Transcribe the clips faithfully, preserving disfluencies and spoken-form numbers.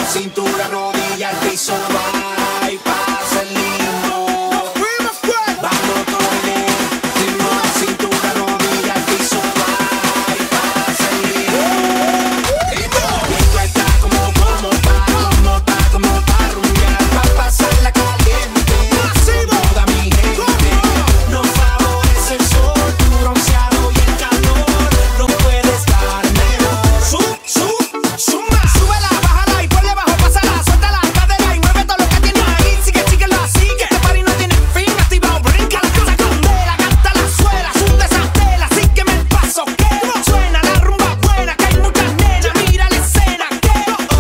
cintura, rodilla, al piso, va y pasa el lindo. Vamos con el ritmo, cintura, rodilla, al piso, va y pasa el lindo. Y esto está como, como pa, como pa, como pa rumbear, pa pasarla caliente. Toda mi gente, nos favorece el sol, tu bronceado y el calor, no puede estar mejor. Sub, sub, suma, súbela, bájala y ponle bajo, pásala, suelta la cadera y mueve todo lo que tienes ahí. Sigue, síguelo así, que este party no tiene fin. Activado, brinca la casa candela, canta la suela, suelta esa tela, sígueme el paso, que suena la rumba buena, que hay muchas nenas, mira la escena, que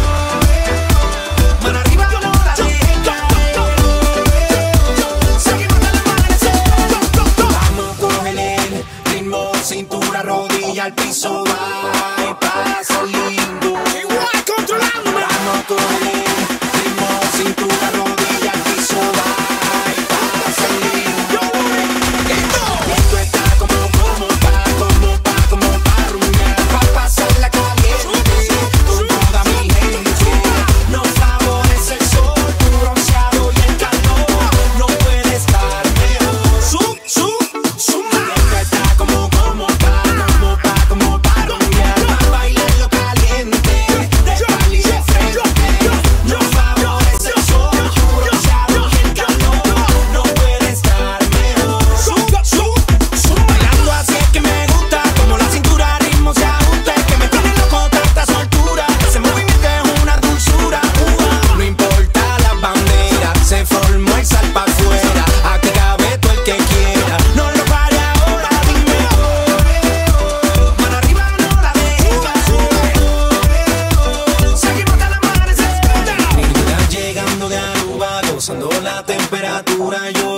mano arriba no la dejes caer. Seguimos hasta el amanecer. Vamos, cógele el ritmo, cintura, rodilla, al piso, va y pasa lindo. Igual controlando. Vamos, cógele el ritmo, cintura, rodilla, al piso, va y pasa lindo. Esto está como, como pa, como pa, como pa rumbear, pa pasarla caliente. Con toda mi gente, nos favorece el sol, tu bronceado y el calor, no puede estar mejor. Sub, sub, suma. Esto está como, como pa, como pa, como pa rumbear, pa bailarlo caliente, de espalda y de frente. Nos favorece el sol, tu bronceado y el calor, no puede estar mejor. Sub, sub, suma. Bailando así es que me gusta, como la cintura ritmo se ajusta, es que me tiene loco tanta soltura, ese movimiento es una dulzura. Uva. No importa las banderas, se formó el sal pa' afuera, aquí cabe todo el que quiera, no lo pare ahora, dime oh, mano arriba no la dejes caer. Seguimos hasta el amanecer. Estás llegando de Aruba, gozando la temperatura, yo